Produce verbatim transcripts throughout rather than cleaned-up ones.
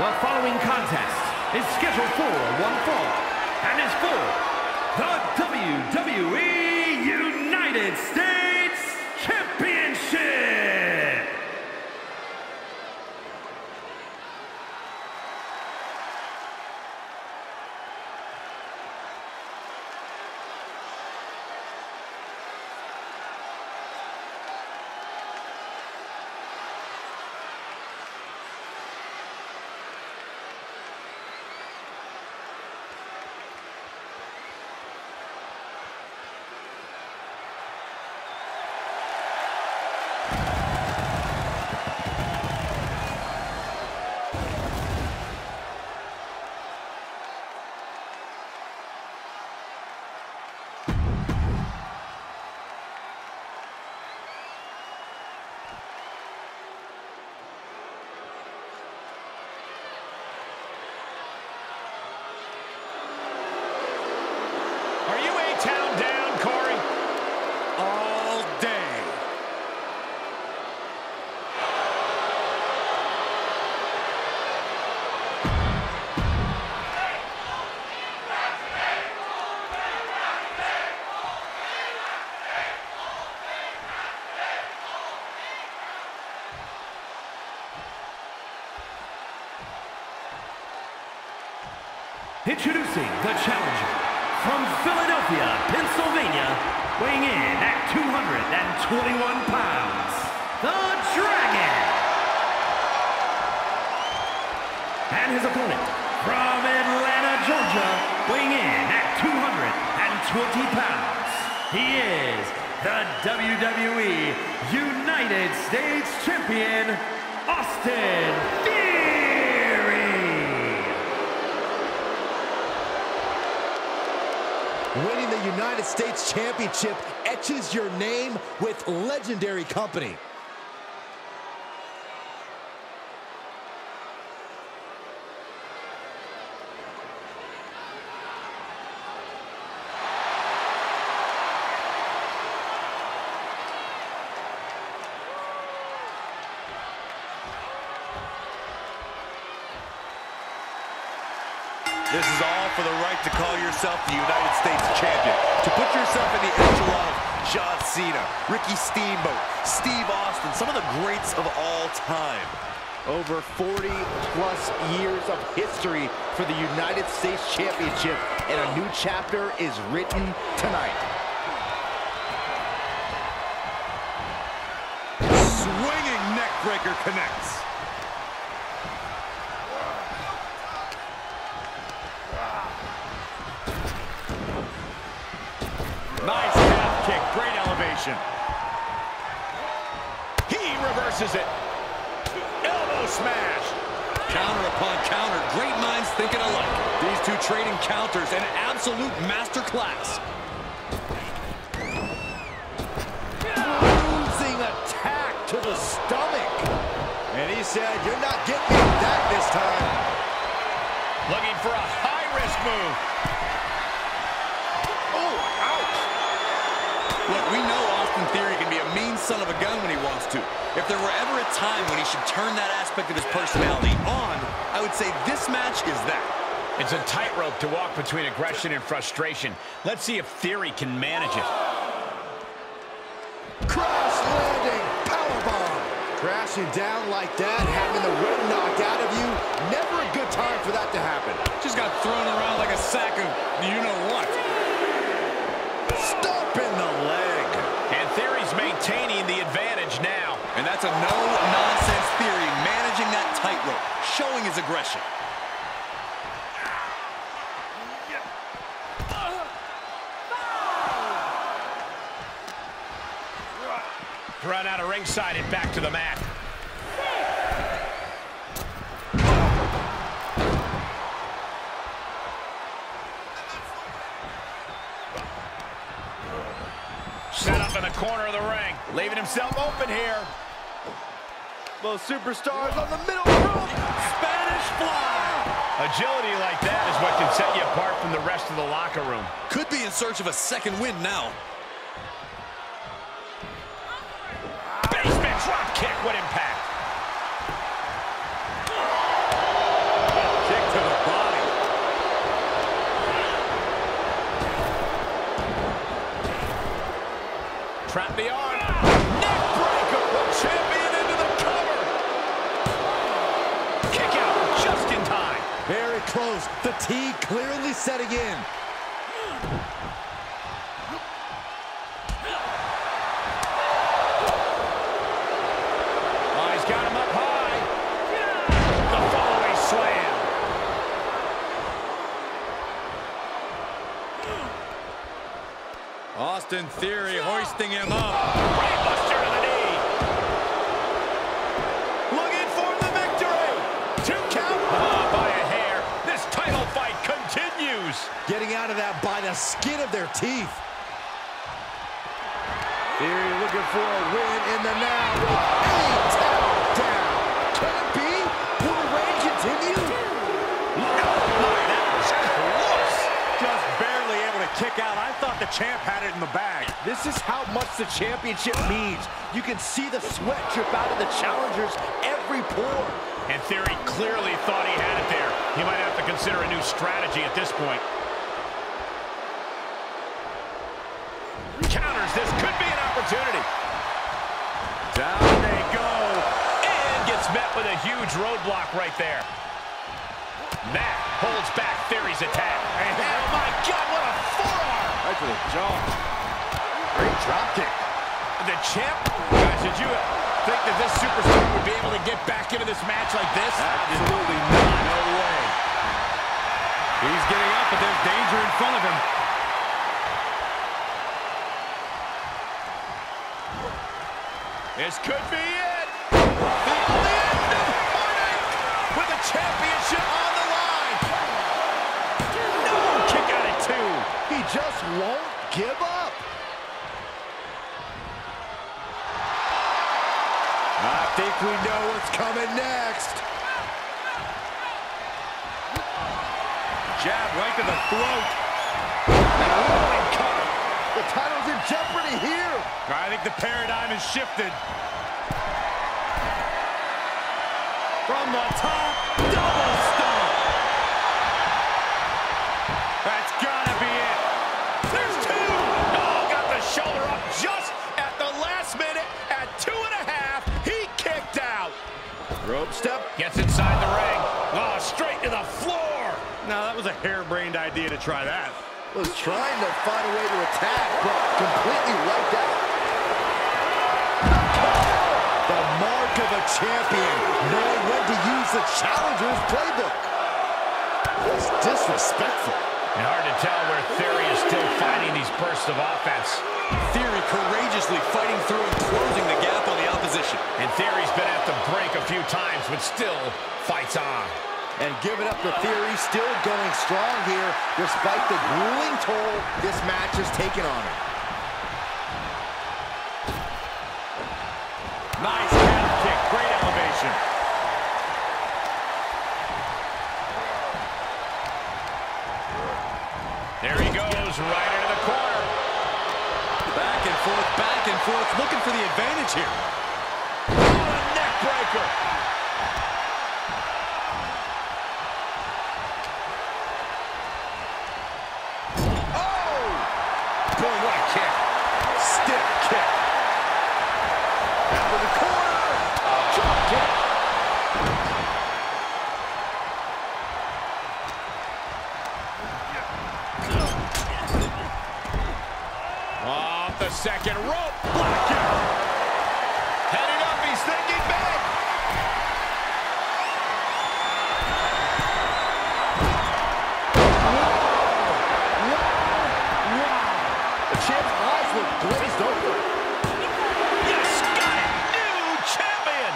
The following contest is scheduled for one fall and is for the W W E United States Championship. Town down, Corey. All day. Introducing the challenger from Philadelphia, Pennsylvania, weighing in at two hundred twenty-one pounds, the Dragon. And his opponent from Atlanta, Georgia, weighing in at two hundred twenty pounds, he is the W W E United States Champion, Austin Theory. Winning the United States Championship etches your name with legendary company. This is all for the right to call yourself the United States Champion. To put yourself in the echelon of John Cena, Ricky Steamboat, Steve Austin, some of the greats of all time. Over forty plus years of history for the United States Championship, and a new chapter is written tonight. Swinging neckbreaker connects. Nice calf kick, great elevation. He reverses it. Elbow smash. Counter upon counter, great minds thinking alike. These two trading counters, an absolute masterclass. Bruising attack to the stomach. And he said, "You're not getting me with that this time." Looking for a high-risk move. Oh, ouch. Look, we know Austin Theory can be a mean son of a gun when he wants to. If there were ever a time when he should turn that aspect of his personality on, I would say this match is that. It's a tightrope to walk between aggression and frustration. Let's see if Theory can manage it. Crash landing powerbomb. Crashing down like that, having the wind knocked out of you, never a good time for that to happen. Just got thrown around like a sack of you-know-what. Stop in the leg. And Theory's maintaining the advantage now. And that's a no-nonsense Theory, managing that tightrope, showing his aggression. Run out of ringside and back to the mat. Set up in the corner of the ring, leaving himself open here. Both superstars on the middle rope. Spanish fly. Agility like that is what can set you apart from the rest of the locker room. Could be in search of a second win now. Basement drop kick, what impact. Kick out just in time. Very close. Fatigue clearly setting in. Oh, he's got him up high. The follow-away slam. Austin Theory hoisting him up. Brainbuster to the knee. Looking for the victory. Two count. Oh, by a hair. This title fight continues. Getting out of that by the skin of their teeth. Theory looking for a win in the now. Eight down, down. Can it be? Will the reign continue? No, my, that was close. Just barely able to kick out. I thought the champ had it in the bag. This is how much the championship means. You can see the sweat drip out of the challengers every pore. And Theory clearly thought he had it there. He might have to consider a new strategy at this point. Counters, this could be an opportunity. Down they go. And gets met with a huge roadblock right there. Matt holds back Theory's attack. And oh my God, what a forearm! Right to the jaw. Great drop kick. The champ, guys, did you think that this superstar would be able to get back into this match like this? Absolutely not. No way. He's getting up, but there's danger in front of him. This could be it. The, the end of Heartache with the championship on the line. No, kick out at two. He just won't give up. I think we know what's coming next. Jab right to the throat. And a rolling cover. The title's in jeopardy here. I think the paradigm has shifted. From the top, double stomp. That's gotta be it. There's two. Oh, got the shoulder up just at the last minute at two and a half. He kicked out. Rope step. Gets inside the ring. Oh, straight to the floor. Now, that was a harebrained idea to try that. Was trying to find a way to attack, but completely wiped out. The mark of a champion, knowing when to use the challenger's playbook. It's disrespectful. And hard to tell where Theory is still finding these bursts of offense. Theory courageously fighting through and closing the gap on the opposition. And Theory's been at the break a few times, but still fights on. And giving up the Theory, still going strong here, despite the grueling toll this match has taken on him. Nice calf kick, great elevation. There he goes, right into the corner. Back and forth, back and forth, looking for the advantage here. Oh, a neck breaker. Boy, what a kick. Stiff kick. Down to the corner. Drop kick. Off the second rope. Blackout. Heading up, he's thinking big. Champ's eyes look glazed over. Yes, got it. New champion.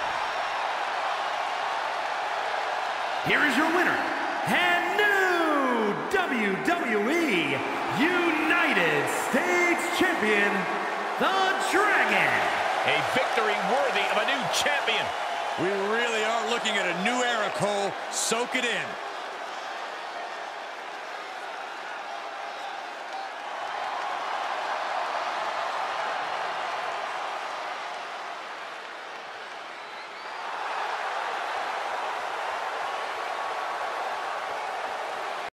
Here is your winner, and new W W E United States Champion, the Dragon. A victory worthy of a new champion. We really are looking at a new era, Cole. Soak it in.